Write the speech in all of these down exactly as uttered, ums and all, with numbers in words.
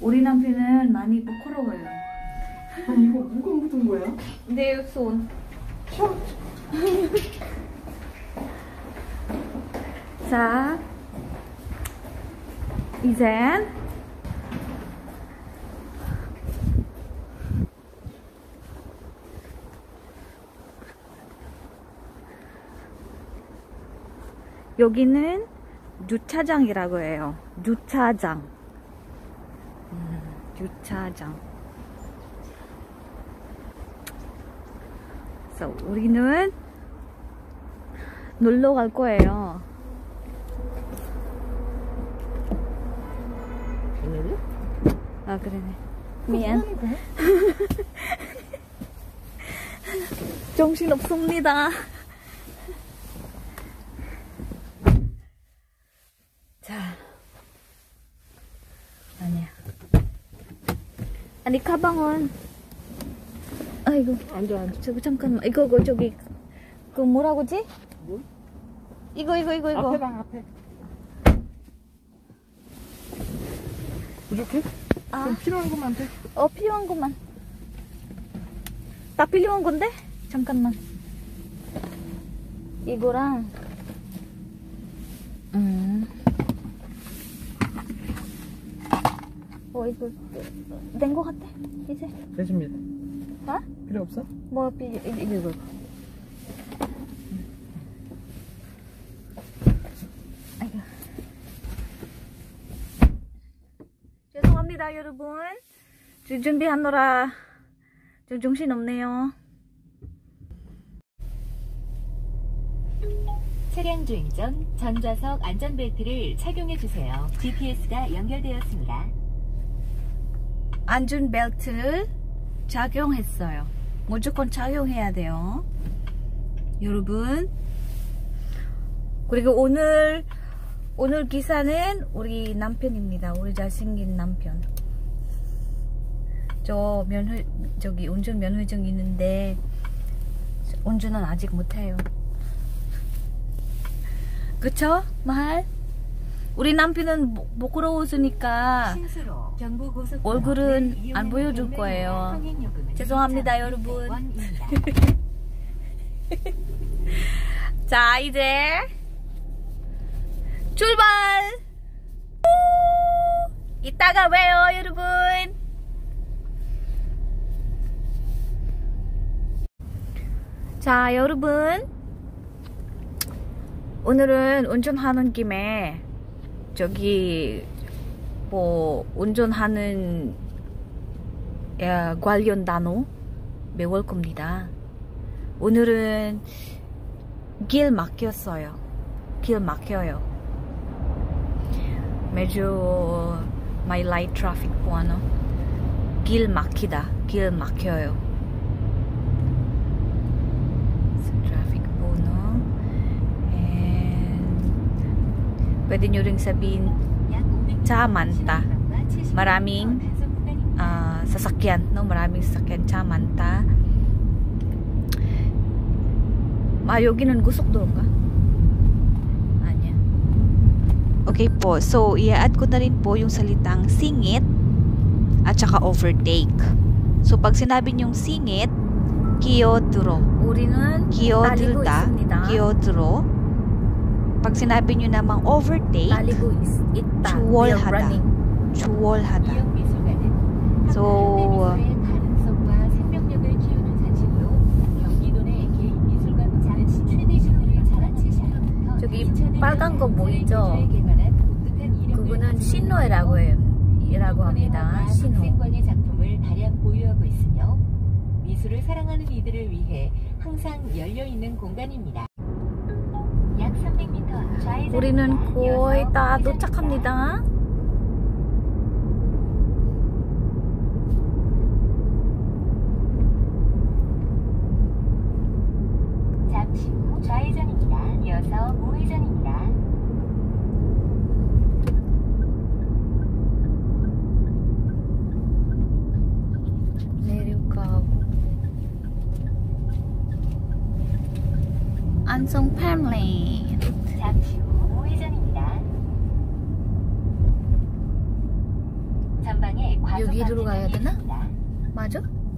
우리 남편은 많이 부끄러워요. 아니 이거 누가 묻은 거야? 내 손. 자, 이젠 여기는 주차장이라고 해요. 주차장. 음, 주차장. 그래서 우리는 놀러 갈 거예요. 아, 그러네. 미안. 정신 없습니다. 자, 아니야. 아니 가방은. 아이고. 앉아 앉아. 저기 잠깐만. 이거 그 저기 그 뭐라고지? 뭐? 이거 이거 이거 이거. 앞에다 앞에. 부족해? 아. 좀 필요한 것만 돼. 어, 필요한 것만. 다 필요한 건데? 잠깐만. 이거랑 음. 어, 이거 된 거 같아. 이제. 됐습니다. 어? 필요 없어? 뭐 필요 이거 이거. 이거. 아이고. 죄송합니다, 여러분. 주- 준비하느라 좀 정신 없네요. 차량 주행 전 전좌석 안전벨트를 착용해주세요. 지피에스가 연결되었습니다. 안전벨트를 착용했어요. 무조건 착용해야 돼요, 여러분. 그리고 오늘 오늘 기사는 우리 남편입니다. 우리 잘생긴 남편. 저 면허 저기 운전 면허증 있는데 운전은 아직 못해요. 그쵸? 말? 우리 남편은 부끄러워서니까 얼굴은 안 보여줄 거예요. 죄송합니다, 여러분. 자, 이제 출발! 이따가 봬요, 여러분. 자, 여러분. 오늘은 운전하는 김에 저기 뭐 운전하는 야, 관련 단어 배울 겁니다. 오늘은 길 막혔어요. 길 막혀요. medyo may light traffic po, ano? 길 막히다. 길 막혀요. So, traffic po, no? And pwede nyo ring sabihin 차 많다. maraming uh, sasakyan, no? Maraming sasakyan. 차 많다. 아, 여기는 고속도로인가? 아니야. Okay po. So, i-add ko na rin po yung salitang singit at saka overtake. So, pag sinabi niyong singit, 끼어들어. 우리는 끼어들다. 끼어들어. pag sinabi niyo namang overtake, 추월하다. 추월하다. So, 저기 빨간 거 보이죠? 그거는 신호라고 해요. 이라고 합니다. 신호. 학생관의 작품을 다량 보유하고 있으며 미술을 사랑하는 이들을 위해 항상 열려 있는 공간입니다. 약 삼백 미터 좌회전. 우리는 거의 다 도착합니다. 잠시 후 좌회전입니다. 이어서 우회전입니다. 내려가고 안성 패밀리. 잠시 후 우회전입니다. 전방에 여기로 가야 되나? 맞아?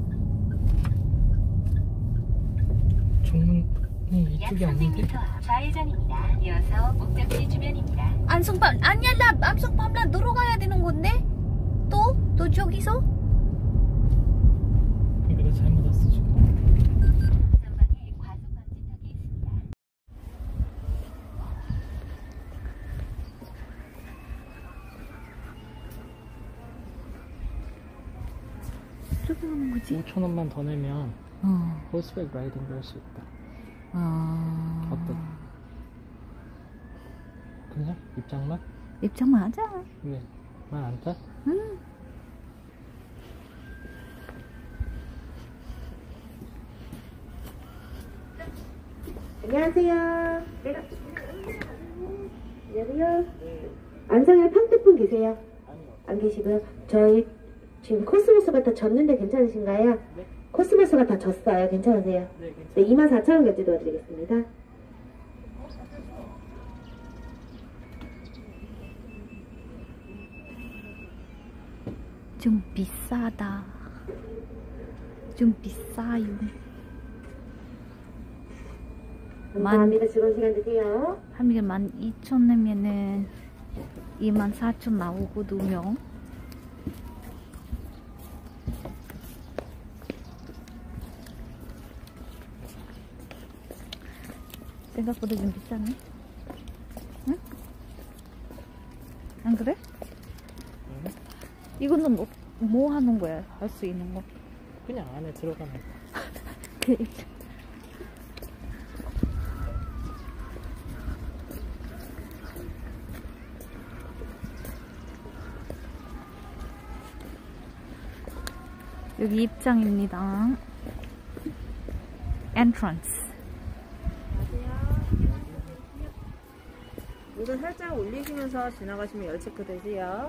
정문이 이쪽이 아닌데? 좌회전입니다. 이어서 목적지 주변입니다. 안성팜 아니야 나 안성팜라 들어가야 되는 건데? 또? 또 저기서? 여기다 잘못 왔어 지금. 전방에 과속 방지턱이 있습니다. 어떻게 가는 거지? 오천 원만 더 내면 어. 호스백 라이딩 할 수 있다. 아. 어때? 그냥 입장만? 입장만 하자. 네. 말 안 타? 응. 안녕하세요. 안녕하세요. 안성에 평택분 계세요? 안 계시고요. 저희 지금 코스모스가 다 졌는데 괜찮으신가요? 네. 코스모스가 다 졌어요. 괜찮으세요? 네, 괜찮아요. 네, 이만 사천 원 결제 도와드리겠습니다. 좀 비싸다. 좀 비싸요. 감사합니다. 즐거운 시간 되세요. 한 개 만 이천 내면은 이만 사천 나오거든요. 생각보다 좀 비싸네. 응? 안 그래? 응? 이거는 뭐, 뭐 하는 거야? 할 수 있는 거? 그냥 안에 들어가면 여기 입장입니다. Entrance. 무릎 살짝 올리시면서 지나가시면 열 체크 되세요.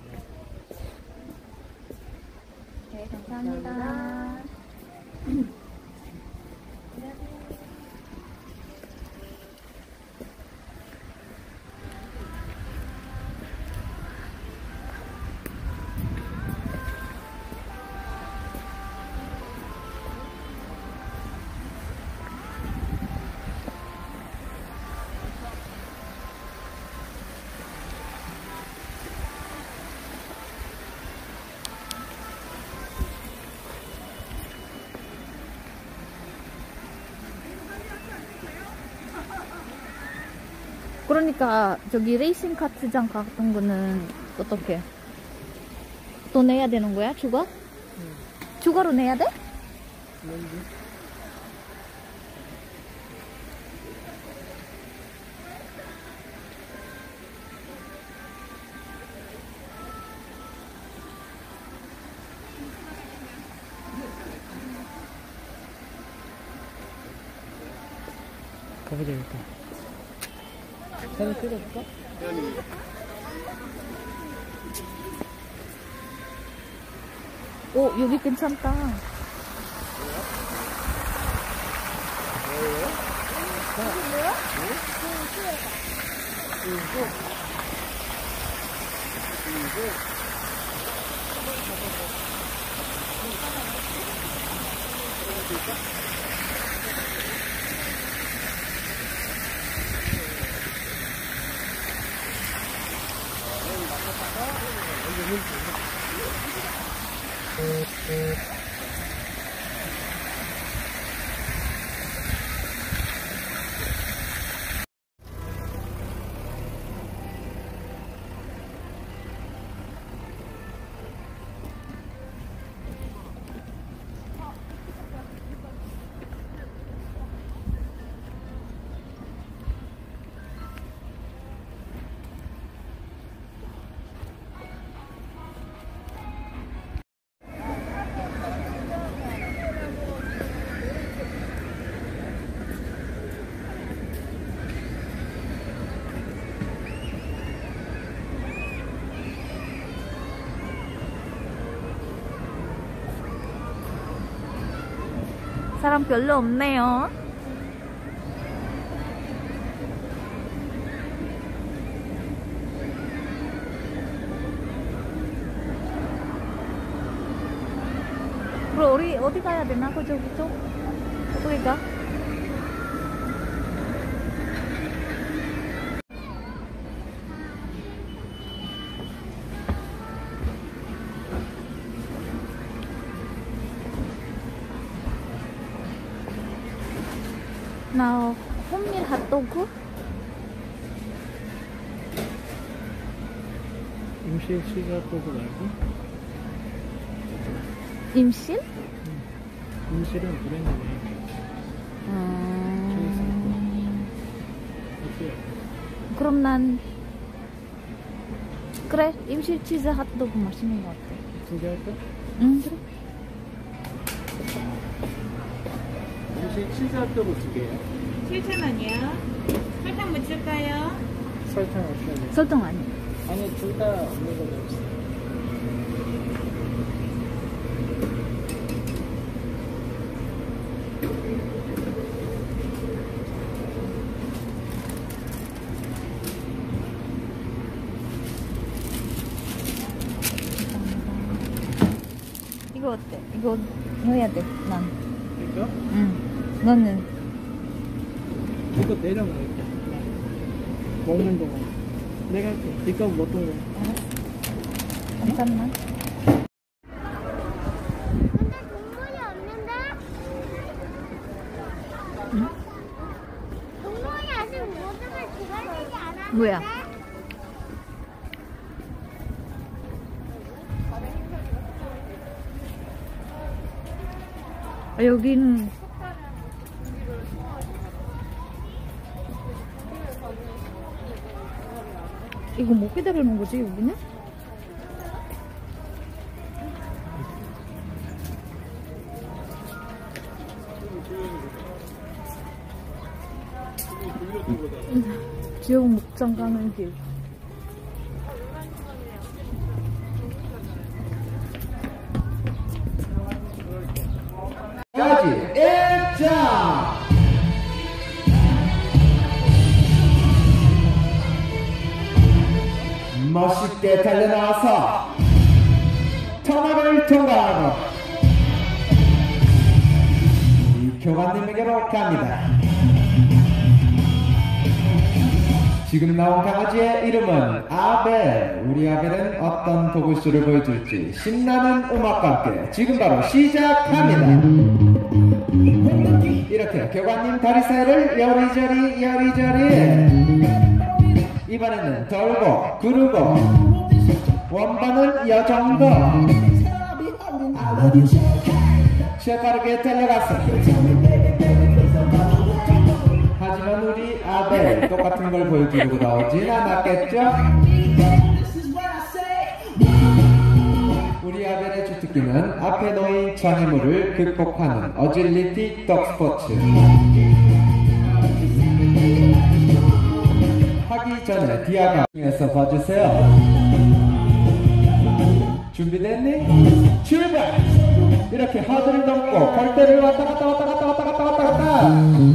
네, 감사합니다. 그러니까 저기 레이싱 카트장 같은 거는 어떻게? 또 내야 되는 거야? 추가? 응. 추가로 내야 돼? 뭔지? 가보자 일단. 사진 찍어줄까? 오, 여기 괜찮다. 사람 별로 없네요. 우리 어디 가야 되나? 그 저기죠? 어디 가? 나 홈밀 핫도그? 임실 치즈 핫도그 말고? 임실? 임실은 브랜드네. 음... 어때요? 그럼 난 그래 임실 치즈 핫도그 맛있는 것 같아. 두 개 할까? 응 그래. 임실 치즈 핫도그 두 개요. 칠천 원이요. 설탕 묻힐까요? 설탕 없어야 돼. 설탕 아니야. 아니 둘 다 없는 걸로 해주세요. 이거 어때? 이거 넣어야 돼. 난. 이거? 응. 너는 이거 내려놓을게. 먹는 동안. 내가 할게. 이거 뭐 또? 잠깐만. 근데 동물이 없는데? 응? 동물이 아직 모습을 드러내지 않았는데? 뭐야? 아, 여기는 이거 못 기다리는 거지 여기는? 지역 목장 가는 길. 까지 일장 멋있게 달려나와서 터널을 통과하고 이 교관님에게로 갑니다. 지금 나온 강아지의 이름은 아벨. 우리 아벨은 어떤 도구쇼를 보여줄지 신나는 음악과 함께 지금 바로 시작합니다. 이렇게 교관님 다리 사이를 여리저리 여리저리. 이번에는 돌고 구르고 원반은 여정도 재빠르게 달려갔습니다. 하지만 우리 아벨 똑같은 걸 보여주려고 나오진 않았겠죠? 우리 아벨의 주특기는 앞에 놓인 장애물을 극복하는 어질리티 덕스포츠. 하기 전에 디아가에서 봐주세요. 준비됐니? 출발! 이렇게 하드를 넘고 걸대를 왔다 갔다 왔다 갔다 왔다 갔다 왔다 갔다.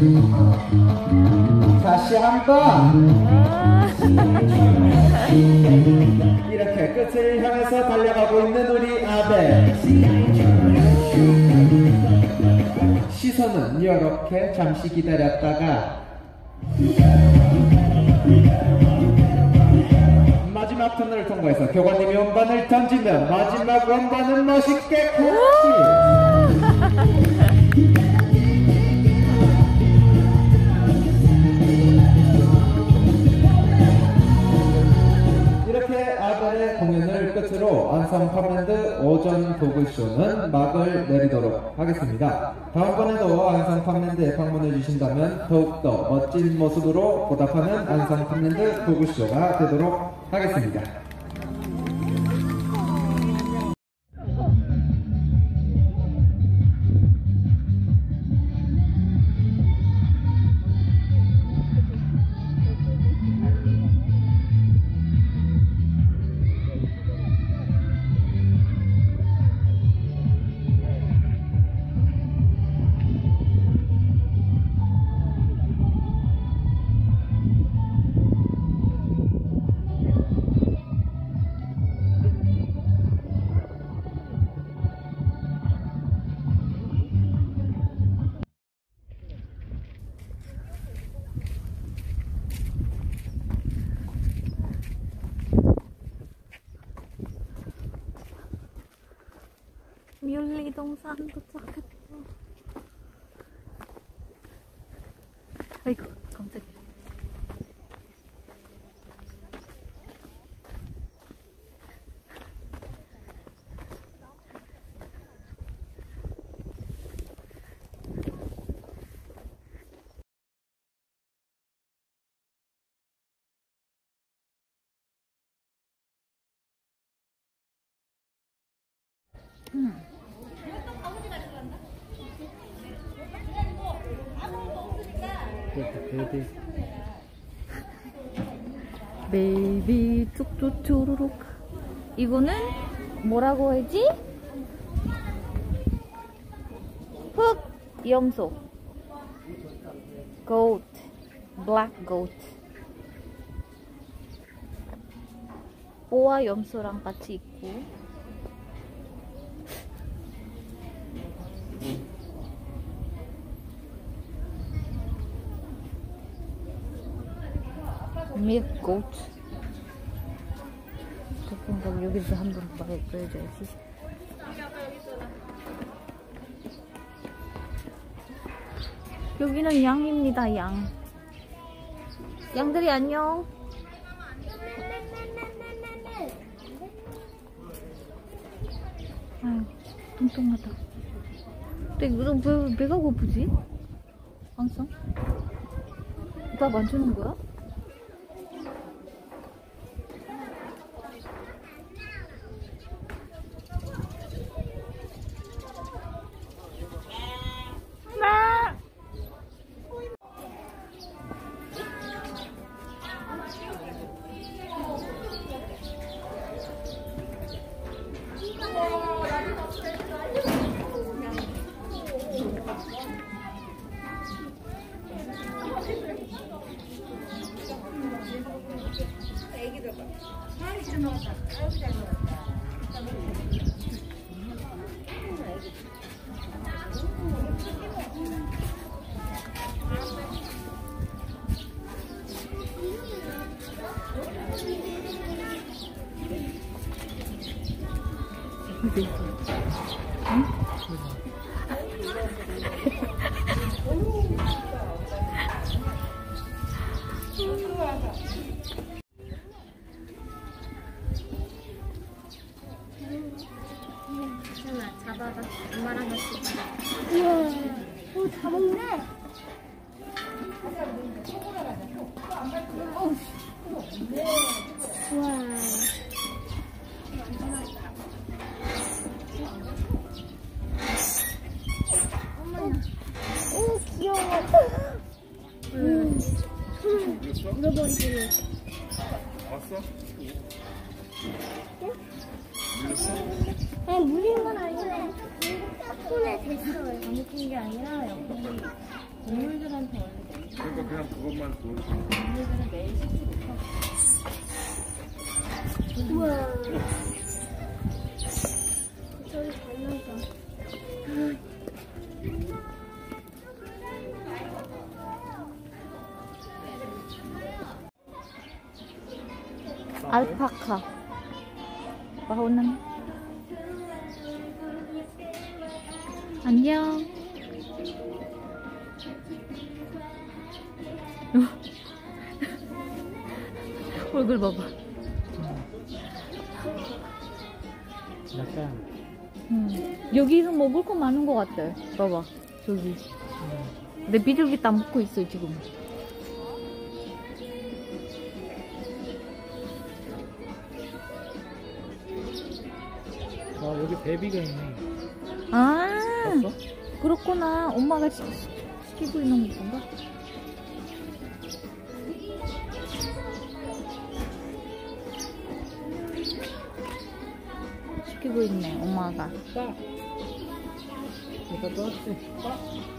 다시 한번 이렇게 끝을 향해서 달려가고 있는 우리 아벨. 시선은 이렇게 잠시 기다렸다가 마지막 터널을 통과해서 교관님이 원반을 던지면 마지막 원반은 멋있게 콕! 이렇게 아벨의 공연을 끝으로 안성 팜랜드 오전 도그쇼는 막을 내리도록 하겠습니다. 다음번에도 안성 팜랜드에 방문해 주신다면 더욱더 멋진 모습으로 보답하는 안성 팜랜드 도그쇼가 되도록 하겠습니다. 윤리동산 도착했다. 아이고, 깜짝이야. 음. 베이비 툭툭투루룩. 이거는 뭐라고 하지? 흑 염소. goat, black goat. 보아 염소랑 같이 있고. milk goat. 그럼 여기서 한번 보여줘야지. 여기는 양입니다. 양. 양들이 안녕. 아유, 통통하다. 근데 너 왜 배가 고프지? 항상? 나 만지는 거야? 어디 있어? 응? 하나 잡아봐. 엄마랑 같이. 우와, 오, 다 먹네. 우와. 오, 귀여워. 음. 물어버리기로. 왔어? 아니, 물린 건 아니라 손에 됐어요. 안 묶인 게 아니라 여기 동물들한테 원래 돼. 그러니까 그냥 그것만 보여줘. 동물들은 매일 씻지 못하고. 우와. 저기 잘 나가. 알파카. 바오는 안녕. 얼굴 봐봐. 약간 음. 여기서 먹을 거 많은 거 같아. 봐봐. 저기. 내 비둘기 다 먹고 있어 지금. 아 여기 베비가 있네. 아, 봤어? 그렇구나. 엄마가 시, 시키고 있는 건가? 시키고 있네, 엄마가. 빠. 이거 떴지. 빠.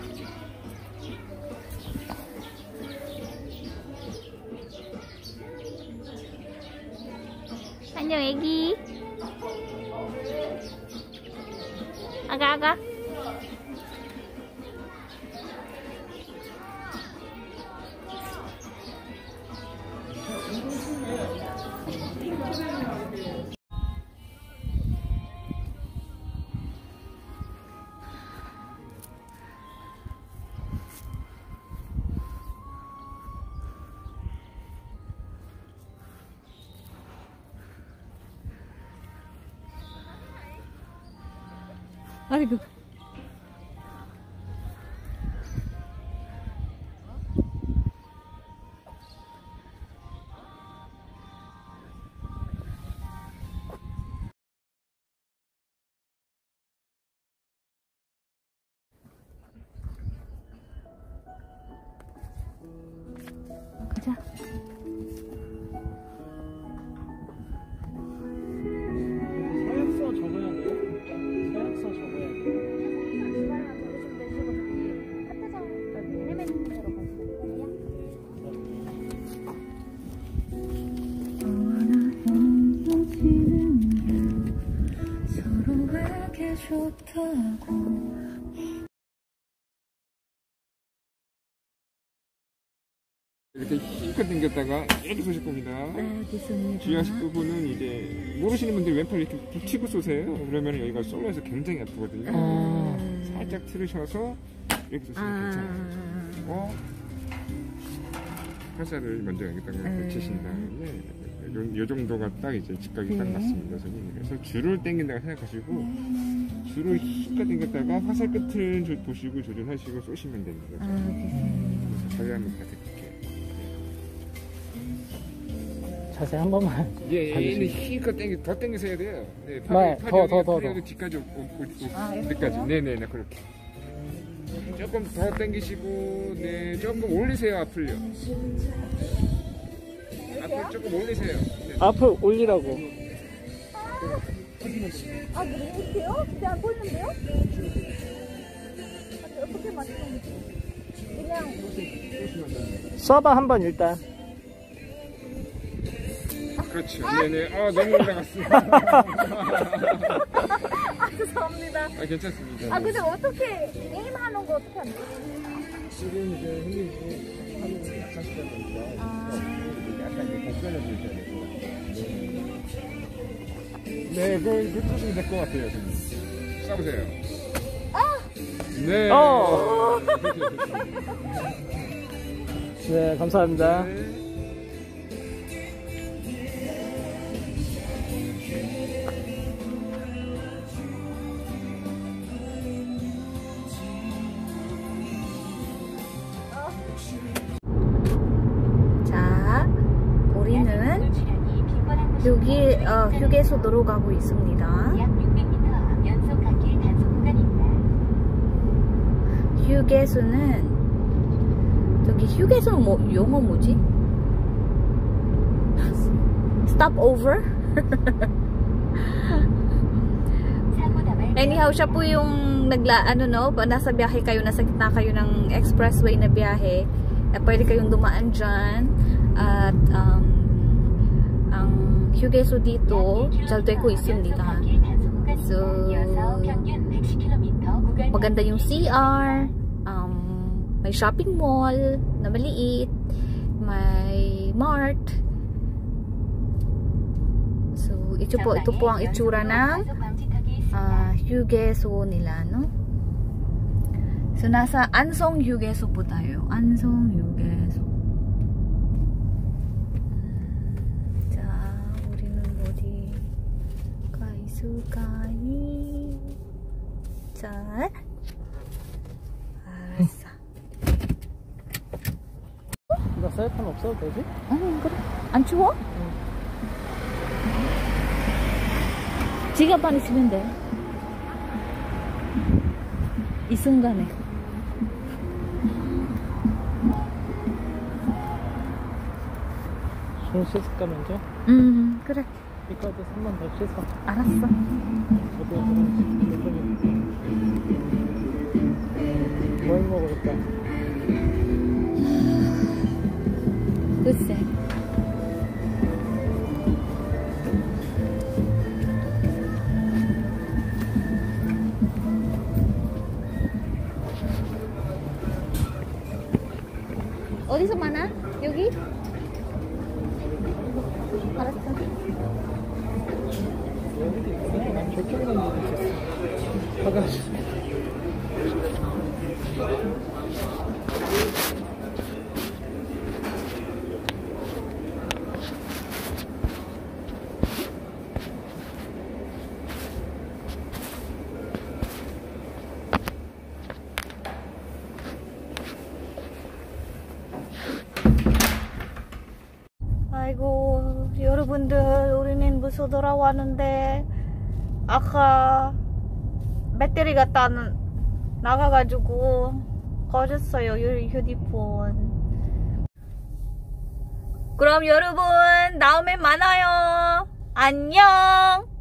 안녕, 애기. 아가, 아가. 아이고. 가자. 서약서 적어야 돼요? 서약서 적어야 돼요. 서로에게 좋다고. 이렇게 힘껏 당겼다가 이렇게 쏘실 겁니다. 알겠습니다. 주의하실 부분은 이제 모르시는 분들이 왼팔 이렇게 붙이고 쏘세요. 그러면 여기가 솔로에서 굉장히 아프거든요. 아. 살짝 틀으셔서 이렇게 쏘시면 아. 괜찮아요. 그리고 팔살을 먼저 여기다가 음. 붙이신 다음에 요, 요 정도가 딱 이제 직각이 네. 딱 맞습니다. 선생님. 그래서 줄을 당긴다고 생각하시고 줄을 힘껏 당겼다가 화살 끝을 조, 보시고 조준하시고 쏘시면 됩니다. 아, 알겠습니다. 그래서 자세히 한번 부탁드릴게요. 자세 한 번만. 예, 봐주시면. 얘는 힘껏 당기, 더 당기셔야 돼요. 네, 네, 팔이, 더, 팔이 더, 더, 팔이 더. 여기 뒤까지 오, 오, 오, 오, 아, 뒤까지. 네네네, 그렇게. 조금 더 당기시고, 네, 조금 올리세요, 앞을요. 앞을 조금 올리세요. 네. 앞을 올리라고. 아, 이렇게요? 근데 안 보이는데요? 아니, 어떻게 맞추는 그냥. 쏴봐 한번 일단. 그렇죠. 네네. 아, 너무 올라갔습니다. 아, 죄송합니다. 아, 괜찮습니다. 아, 근데 어떻게, 게임하는 거 어떻게 하는 거예요? 지금 이제 형님이 하는 약하시다 보니까, 약간 이제 공간을 주셔야 될 것 같아요. 네, 그, 그 쏘시면 될 것 같아요, 선생님. 쏴보세요. 네. 어. 네, 감사합니다. 네. 자, 우리는 여기 어, 휴게소로 가고 있습니다. 약 육백 미터 앞 연속 갓길 단속 구간입니다. 휴게소는 저기 휴게소는 뭐 영어 뭐지? Stop over? Anyhow, siya po yung nagla, ano no, nasa biyahe kayo, nasa gitna kayo ng expressway na biyahe, eh, pwede kayong dumaan dyan. At um, ang 휴게소 dito 잘 되고 있습니다. So, maganda yung C R, um, may shopping mall na maliit, may mart. So, ito po, ito po ang itsura ng uh, 휴게소 nila, no? So, nasa Ansong 휴게소 po tayo. Ansong 휴게소. 자, 우리는 어디 가 있을까니? 자, 알았어. 나 셀폰 없어도 되지? 응, 그래. 안 추워? 지갑만 있으면 돼. 이 순간에. 손 씻을까 먼저? 음, 그래. 이거도 한번 더 씻어. 알았어. 어디 뭘 먹을까? 글쎄. 어디서 많아? 여기? 알았어. 여기도 있어. 난 저쪽 가는 데도 있었어. 가가지고. 아이고 여러분들 우리는 무서 돌아왔는데 아까 배터리가 다 나가가지고 꺼졌어요 휴대폰. 그럼 여러분 다음에 만나요. 안녕.